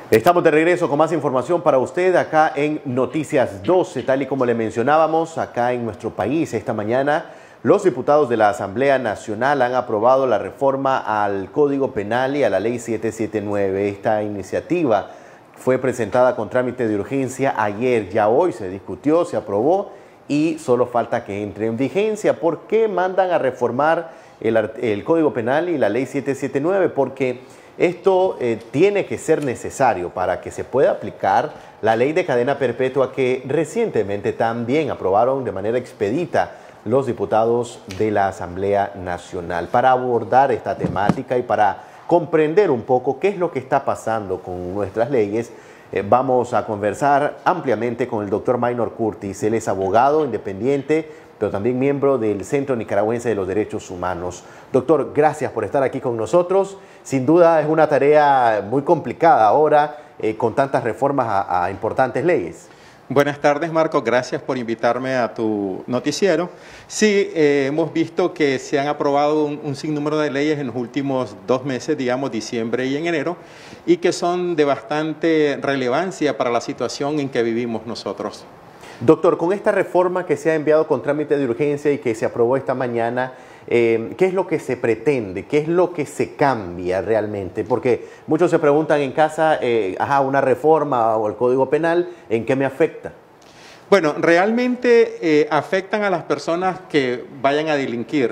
Estamos de regreso con más información para usted acá en Noticias 12. Tal y como le mencionábamos, acá en nuestro país esta mañana, los diputados de la Asamblea Nacional han aprobado la reforma al Código Penal y a la Ley 779. Esta iniciativa fue presentada con trámite de urgencia ayer. Ya hoy se discutió, se aprobó y solo falta que entre en vigencia. ¿Por qué mandan a reformar el Código Penal y la Ley 779? Porque esto tiene que ser necesario para que se pueda aplicar la ley de cadena perpetua que recientemente también aprobaron de manera expedita los diputados de la Asamblea Nacional. Para abordar esta temática y para comprender un poco qué es lo que está pasando con nuestras leyes, vamos a conversar ampliamente con el doctor Maynor Curtis. Él es abogado independiente, pero también miembro del Centro Nicaragüense de los Derechos Humanos. Doctor, gracias por estar aquí con nosotros. Sin duda es una tarea muy complicada ahora con tantas reformas a importantes leyes. Buenas tardes, Marco. Gracias por invitarme a tu noticiero. Sí, hemos visto que se han aprobado un sinnúmero de leyes en los últimos 2 meses, digamos, diciembre y en enero, y que son de bastante relevancia para la situación en que vivimos nosotros. Doctor, con esta reforma que se ha enviado con trámite de urgencia y que se aprobó esta mañana, ¿qué es lo que se pretende? ¿Qué es lo que se cambia realmente? Porque muchos se preguntan en casa, una reforma o el Código Penal, ¿en qué me afecta? Bueno, realmente afectan a las personas que vayan a delinquir.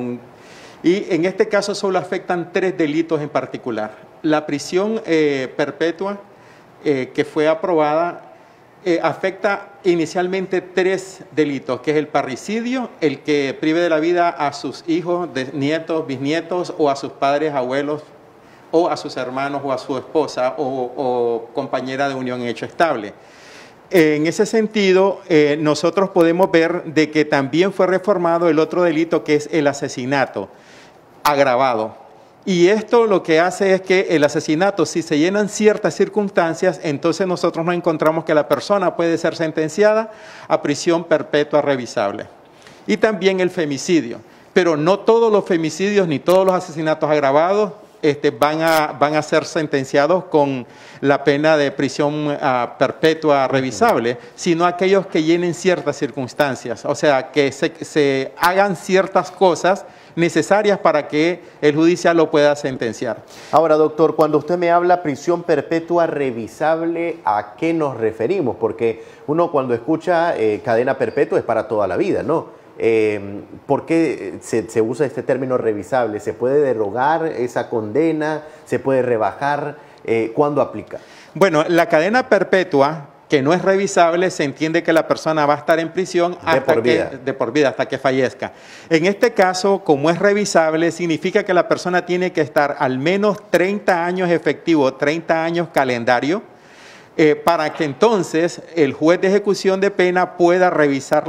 Y en este caso solo afectan 3 delitos en particular. La prisión perpetua que fue aprobada afecta inicialmente 3 delitos, que es el parricidio, el que prive de la vida a sus hijos, nietos, bisnietos, o a sus padres, abuelos, o a sus hermanos, o a su esposa, o compañera de unión en hecho estable. En ese sentido, nosotros podemos ver de que también fue reformado el otro delito, que es el asesinato agravado. Y esto lo que hace es que el asesinato, si se llenan ciertas circunstancias, entonces nosotros nos encontramos que la persona puede ser sentenciada a prisión perpetua revisable. Y también el femicidio. Pero no todos los femicidios ni todos los asesinatos agravados van a ser sentenciados con la pena de prisión perpetua revisable, sino aquellos que llenen ciertas circunstancias. O sea, que se hagan ciertas cosas necesarias para que el judicial lo pueda sentenciar. Ahora, doctor, cuando usted me habla prisión perpetua revisable, ¿a qué nos referimos? Porque uno cuando escucha cadena perpetua es para toda la vida, ¿no? ¿Por qué se usa este término revisable? ¿Se puede derogar esa condena? ¿Se puede rebajar? ¿Cuándo aplica? Bueno, la cadena perpetua, que no es revisable, se entiende que la persona va a estar en prisión de por vida, hasta que fallezca. En este caso, como es revisable, significa que la persona tiene que estar al menos 30 años efectivo, 30 años calendario, para que entonces el juez de ejecución de pena pueda revisar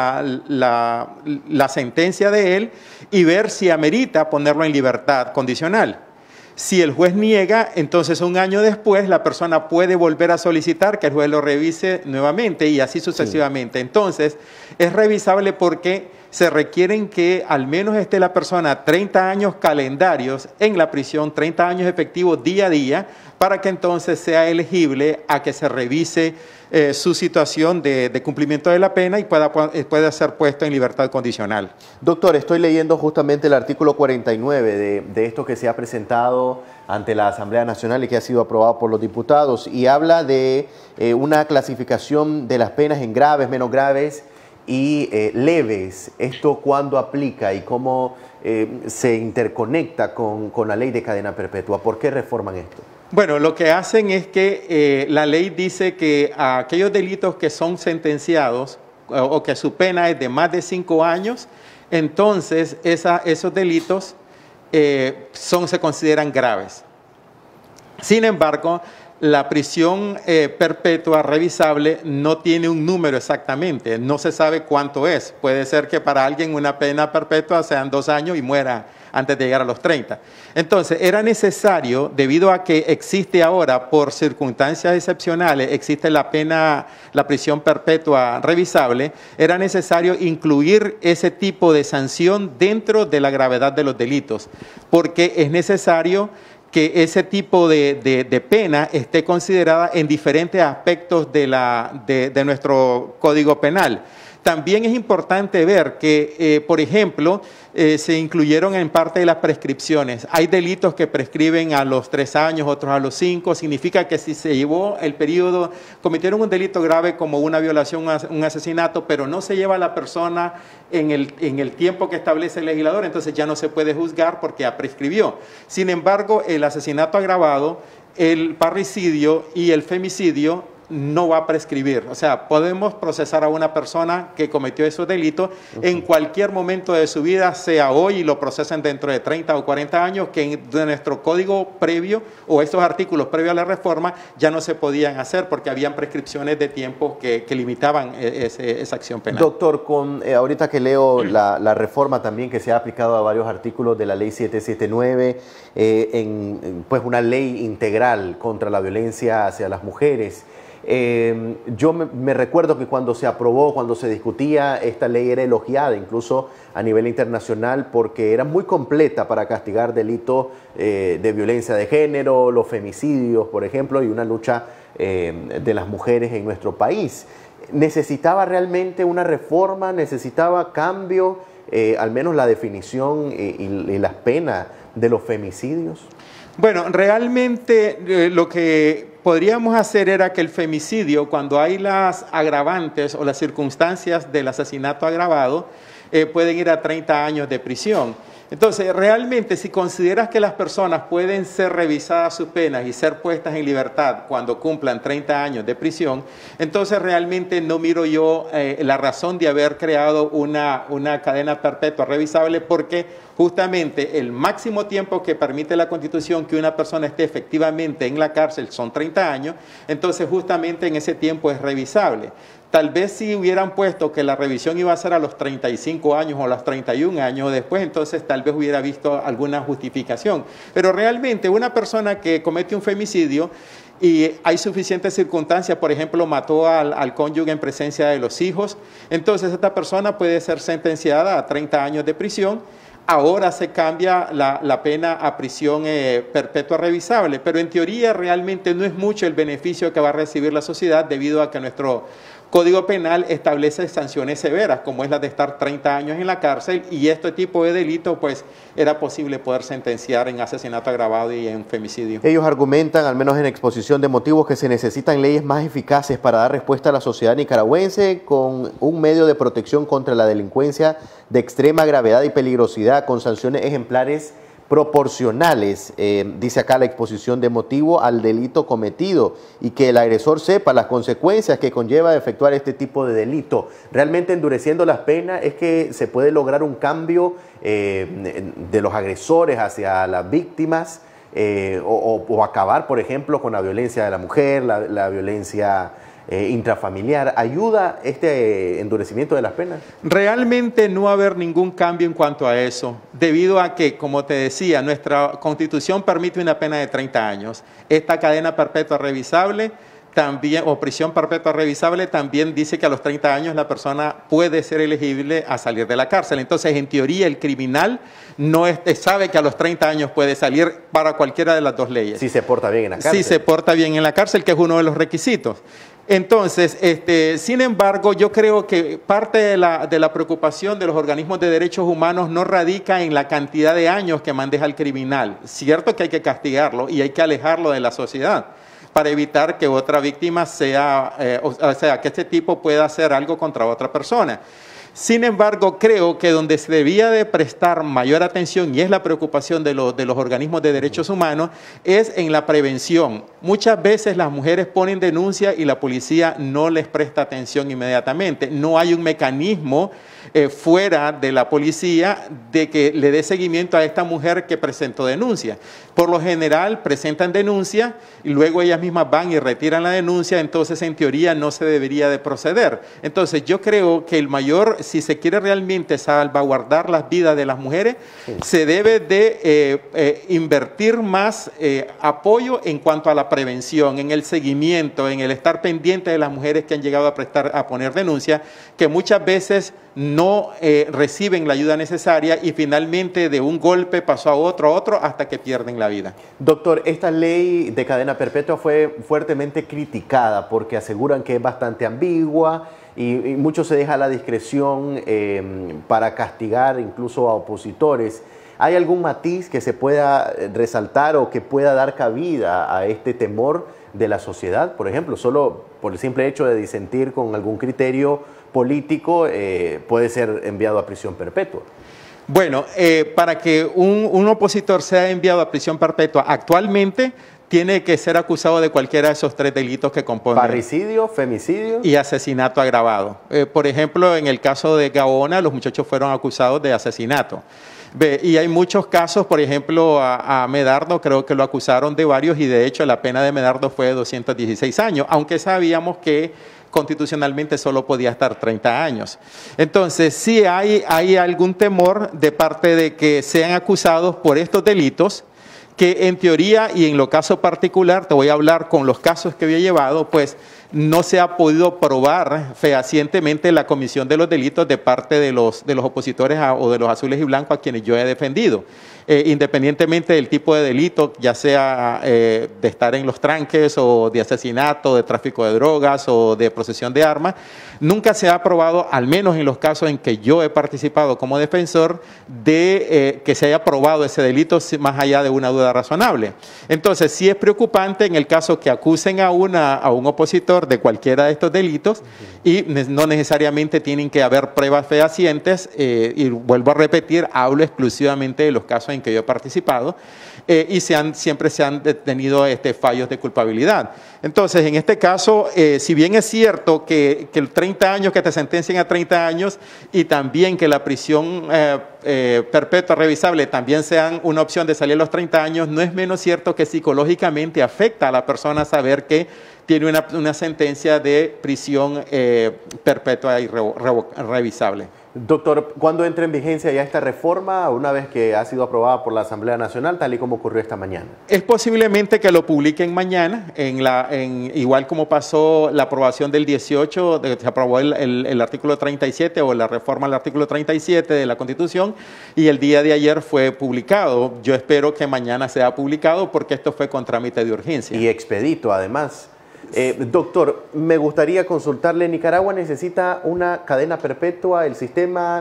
la sentencia de él y ver si amerita ponerlo en libertad condicional. Si el juez niega, entonces 1 año después la persona puede volver a solicitar que el juez lo revise nuevamente y así sucesivamente. Sí. Entonces, es revisable porque se requieren que al menos esté la persona 30 años calendarios en la prisión, 30 años efectivos día a día, para que entonces sea elegible a que se revise su situación de cumplimiento de la pena y pueda ser puesto en libertad condicional. Doctor, estoy leyendo justamente el artículo 49 de esto que se ha presentado ante la Asamblea Nacional y que ha sido aprobado por los diputados, y habla de una clasificación de las penas en graves, menos graves y leves. ¿Esto cuándo aplica y cómo se interconecta con la ley de cadena perpetua? ¿Por qué reforman esto? Bueno, lo que hacen es que la ley dice que a aquellos delitos que son sentenciados o que su pena es de más de 5 años, entonces esos delitos se consideran graves. Sin embargo, la prisión perpetua revisable no tiene un número exactamente, no se sabe cuánto es. Puede ser que para alguien una pena perpetua sean 2 años y muera antes de llegar a los 30. Entonces, era necesario, debido a que existe ahora, por circunstancias excepcionales, existe la prisión perpetua revisable, era necesario incluir ese tipo de sanción dentro de la gravedad de los delitos, porque es necesario que ese tipo de pena esté considerada en diferentes aspectos de nuestro Código Penal. También es importante ver que, por ejemplo, se incluyeron en parte de las prescripciones. Hay delitos que prescriben a los 3 años, otros a los 5. Significa que si se llevó el periodo, cometieron un delito grave como una violación, un asesinato, pero no se lleva a la persona en el tiempo que establece el legislador, entonces ya no se puede juzgar porque ya prescribió. Sin embargo, el asesinato agravado, el parricidio y el femicidio no va a prescribir. O sea, podemos procesar a una persona que cometió esos delitos en cualquier momento de su vida, sea hoy y lo procesen dentro de 30 o 40 años, que de nuestro código previo o estos artículos previos a la reforma ya no se podían hacer porque habían prescripciones de tiempo que limitaban esa acción penal. Doctor, ahorita que leo la reforma también que se ha aplicado a varios artículos de la ley 779, pues una ley integral contra la violencia hacia las mujeres. Yo me recuerdo que cuando se aprobó, cuando se discutía, esta ley era elogiada incluso a nivel internacional porque era muy completa para castigar delitos de violencia de género, los femicidios, por ejemplo, y una lucha de las mujeres en nuestro país. ¿Necesitaba realmente una reforma? ¿Necesitaba cambio? Al menos la definición y las penas de los femicidios. Bueno, realmente lo que podríamos hacer era que el femicidio, cuando hay las agravantes o las circunstancias del asesinato agravado, pueden ir a 30 años de prisión. Entonces, realmente, si consideras que las personas pueden ser revisadas sus penas y ser puestas en libertad cuando cumplan 30 años de prisión, entonces realmente no miro yo la razón de haber creado una cadena perpetua revisable, porque justamente el máximo tiempo que permite la Constitución que una persona esté efectivamente en la cárcel son 30 años, entonces justamente en ese tiempo es revisable. Tal vez si hubieran puesto que la revisión iba a ser a los 35 años o a los 31 años después, entonces tal vez hubiera visto alguna justificación. Pero realmente una persona que comete un femicidio y hay suficientes circunstancias, por ejemplo, mató al cónyuge en presencia de los hijos, entonces esta persona puede ser sentenciada a 30 años de prisión. Ahora se cambia la pena a prisión perpetua revisable, pero en teoría realmente no es mucho el beneficio que va a recibir la sociedad debido a que nuestro Código Penal establece sanciones severas, como es la de estar 30 años en la cárcel, y este tipo de delito, pues, era posible poder sentenciar en asesinato agravado y en femicidio. Ellos argumentan, al menos en exposición de motivos, que se necesitan leyes más eficaces para dar respuesta a la sociedad nicaragüense con un medio de protección contra la delincuencia de extrema gravedad y peligrosidad, con sanciones ejemplares proporcionales, dice acá la exposición de motivo, al delito cometido, y que el agresor sepa las consecuencias que conlleva efectuar este tipo de delito. Realmente endureciendo las penas es que se puede lograr un cambio de los agresores hacia las víctimas o acabar, por ejemplo, con la violencia de la mujer, la violencia intrafamiliar. ¿Ayuda este endurecimiento de las penas? Realmente no va a haber ningún cambio en cuanto a eso, debido a que, como te decía, nuestra Constitución permite una pena de 30 años. Esta cadena perpetua revisable también, o prisión perpetua revisable, también dice que a los 30 años la persona puede ser elegible a salir de la cárcel. Entonces, en teoría, el criminal no sabe que a los 30 años puede salir para cualquiera de las dos leyes. Si se porta bien en la cárcel. Si se porta bien en la cárcel, que es uno de los requisitos. Entonces, sin embargo, yo creo que parte de la preocupación de los organismos de derechos humanos no radica en la cantidad de años que maneja el criminal. Cierto que hay que castigarlo y hay que alejarlo de la sociedad para evitar que otra víctima que este tipo pueda hacer algo contra otra persona. Sin embargo, creo que donde se debía de prestar mayor atención, y es la preocupación de los organismos de derechos humanos, es en la prevención. Muchas veces las mujeres ponen denuncia y la policía no les presta atención inmediatamente. No hay un mecanismo fuera de la policía de que le dé seguimiento a esta mujer que presentó denuncia. Por lo general presentan denuncia y luego ellas mismas van y retiran la denuncia, entonces en teoría no se debería de proceder. Entonces yo creo que el mayor si se quiere realmente salvaguardar las vidas de las mujeres, se debe de invertir más apoyo en cuanto a la prevención, en el seguimiento, en el estar pendiente de las mujeres que han llegado a poner denuncia, que muchas veces no reciben la ayuda necesaria y finalmente de un golpe pasó a otro, hasta que pierden la vida. Doctor, esta ley de cadena perpetua fue fuertemente criticada porque aseguran que es bastante ambigua y mucho se deja a la discreción para castigar incluso a opositores. ¿Hay algún matiz que se pueda resaltar o que pueda dar cabida a este temor de la sociedad? Por ejemplo, solo por el simple hecho de disentir con algún criterio político puede ser enviado a prisión perpetua. Bueno, para que un opositor sea enviado a prisión perpetua actualmente tiene que ser acusado de cualquiera de esos 3 delitos que componen. Parricidio, femicidio y asesinato agravado. Por ejemplo, en el caso de Gaona, los muchachos fueron acusados de asesinato. Y hay muchos casos, por ejemplo, a Medardo creo que lo acusaron de varios y de hecho la pena de Medardo fue de 216 años, aunque sabíamos que constitucionalmente solo podía estar 30 años. Entonces, sí hay algún temor de parte de que sean acusados por estos delitos, que en teoría y en lo caso particular, te voy a hablar con los casos que había llevado, pues no se ha podido probar fehacientemente la comisión de los delitos de parte de los opositores o de los azules y blancos a quienes yo he defendido. Independientemente del tipo de delito, ya sea de estar en los tranques o de asesinato, de tráfico de drogas o de posesión de armas, nunca se ha probado, al menos en los casos en que yo he participado como defensor, de que se haya probado ese delito más allá de una duda razonable. Entonces, sí es preocupante en el caso que acusen a un opositor de cualquiera de estos delitos y no necesariamente tienen que haber pruebas fehacientes y vuelvo a repetir, hablo exclusivamente de los casos en que yo he participado y siempre se han tenido fallos de culpabilidad. Entonces, en este caso, si bien es cierto que el 30 años, que te sentencien a 30 años y también que la prisión perpetua revisable también sean una opción de salir a los 30 años, no es menos cierto que psicológicamente afecta a la persona saber que tiene una sentencia de prisión perpetua y revisable. Doctor, ¿cuándo entra en vigencia ya esta reforma, una vez que ha sido aprobada por la Asamblea Nacional, tal y como ocurrió esta mañana? Es posiblemente que lo publiquen mañana, igual como pasó la aprobación del 18, se aprobó el artículo 37 o la reforma al artículo 37 de la Constitución y el día de ayer fue publicado. Yo espero que mañana sea publicado porque esto fue con trámite de urgencia. Y expedito, además. Doctor, me gustaría consultarle, ¿Nicaragua necesita una cadena perpetua? ¿El sistema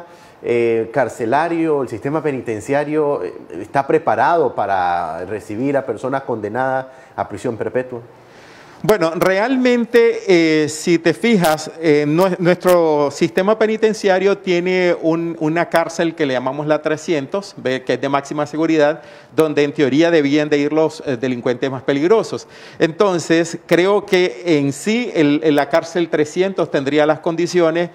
carcelario, el sistema penitenciario está preparado para recibir a personas condenadas a prisión perpetua? Bueno, realmente, si te fijas, nuestro sistema penitenciario tiene una cárcel que le llamamos la 300, que es de máxima seguridad, donde en teoría debían de ir los delincuentes más peligrosos. Entonces, creo que en sí la cárcel 300 tendría las condiciones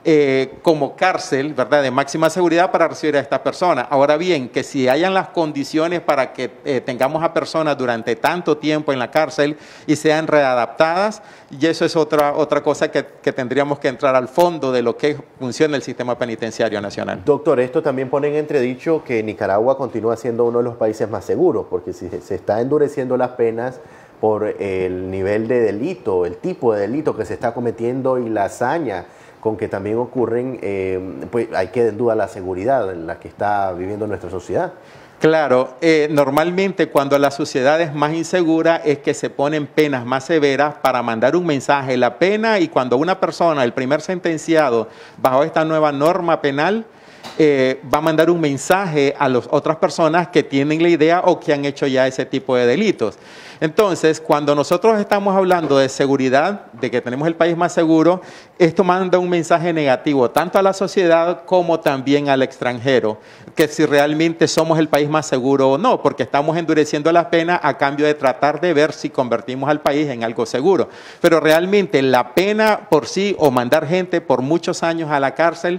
como cárcel, ¿verdad?, de máxima seguridad para recibir a esta persona. Ahora bien, que si hayan las condiciones para que tengamos a personas durante tanto tiempo en la cárcel y sean readaptadas, y eso es otra cosa que tendríamos que entrar al fondo de lo que funciona el sistema penitenciario nacional. Doctor, esto también pone en entredicho que Nicaragua continúa siendo uno de los países más seguros, porque si se está endureciendo las penas por el nivel de delito, el tipo de delito que se está cometiendo y la hazaña con que también ocurren, pues hay que en duda la seguridad en la que está viviendo nuestra sociedad. Claro, normalmente cuando la sociedad es más insegura es que se ponen penas más severas para mandar un mensaje. La pena, y cuando una persona, el primer sentenciado bajo esta nueva norma penal, va a mandar un mensaje a las otras personas que tienen la idea o que han hecho ya ese tipo de delitos. Entonces, cuando nosotros estamos hablando de seguridad, de que tenemos el país más seguro, esto manda un mensaje negativo tanto a la sociedad como también al extranjero, que si realmente somos el país más seguro o no, porque estamos endureciendo las penas a cambio de tratar de ver si convertimos al país en algo seguro. Pero realmente la pena por sí o mandar gente por muchos años a la cárcel,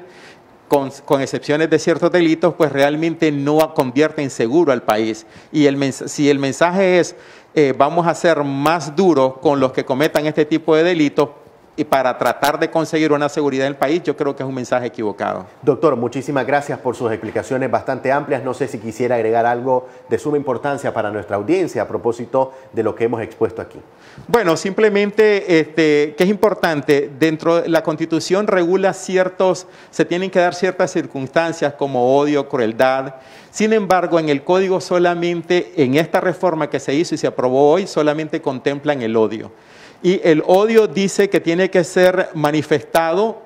con excepciones de ciertos delitos, pues realmente no convierte en seguro al país. Y si el mensaje es vamos a ser más duros con los que cometan este tipo de delitos, y para tratar de conseguir una seguridad en el país, yo creo que es un mensaje equivocado. Doctor, muchísimas gracias por sus explicaciones bastante amplias. No sé si quisiera agregar algo de suma importancia para nuestra audiencia a propósito de lo que hemos expuesto aquí. Bueno, simplemente que es importante, dentro de la Constitución regula se tienen que dar ciertas circunstancias como odio, crueldad. Sin embargo, en el Código solamente, en esta reforma que se hizo y se aprobó hoy, solamente contemplan el odio. Y el odio dice que tiene que ser manifestado,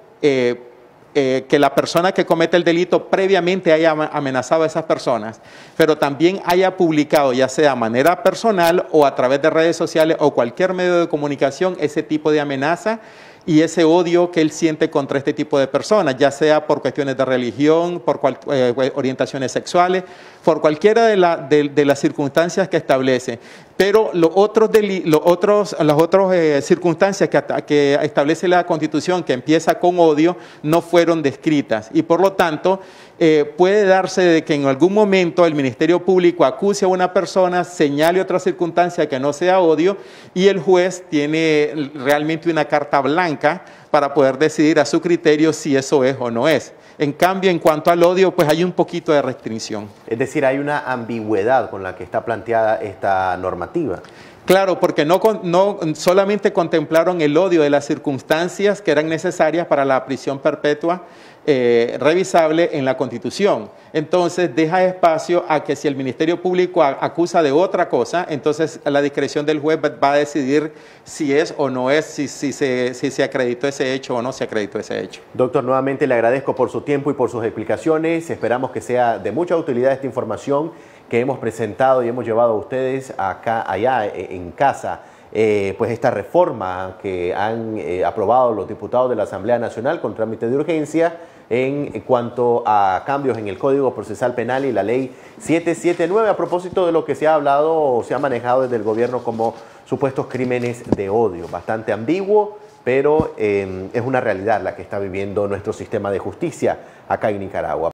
que la persona que comete el delito previamente haya amenazado a esas personas, pero también haya publicado, ya sea de manera personal o a través de redes sociales o cualquier medio de comunicación, ese tipo de amenaza y ese odio que él siente contra este tipo de personas, ya sea por cuestiones de religión, por orientaciones sexuales, por cualquiera de las circunstancias que establece. Pero las otras circunstancias que establece la Constitución, que empieza con odio, no fueron descritas. Y por lo tanto, puede darse de que en algún momento el Ministerio Público acuse a una persona, señale otra circunstancia que no sea odio, y el juez tiene realmente una carta blanca para poder decidir a su criterio si eso es o no es. En cambio, en cuanto al odio, pues hay un poquito de restricción. Es decir, hay una ambigüedad con la que está planteada esta normativa. Claro, porque no solamente contemplaron el odio de las circunstancias que eran necesarias para la prisión perpetua revisable en la Constitución. Entonces deja espacio a que si el Ministerio Público acusa de otra cosa, entonces a la discreción del juez va a decidir si es o no es, si se acreditó ese hecho o no se acreditó ese hecho. Doctor, nuevamente le agradezco por su tiempo y por sus explicaciones. Esperamos que sea de mucha utilidad esta información que hemos presentado y hemos llevado a ustedes allá en casa. Pues esta reforma que han aprobado los diputados de la Asamblea Nacional con trámite de urgencia en cuanto a cambios en el Código Procesal Penal y la Ley 779, a propósito de lo que se ha hablado o se ha manejado desde el gobierno como supuestos crímenes de odio. Bastante ambiguo, pero es una realidad la que está viviendo nuestro sistema de justicia acá en Nicaragua.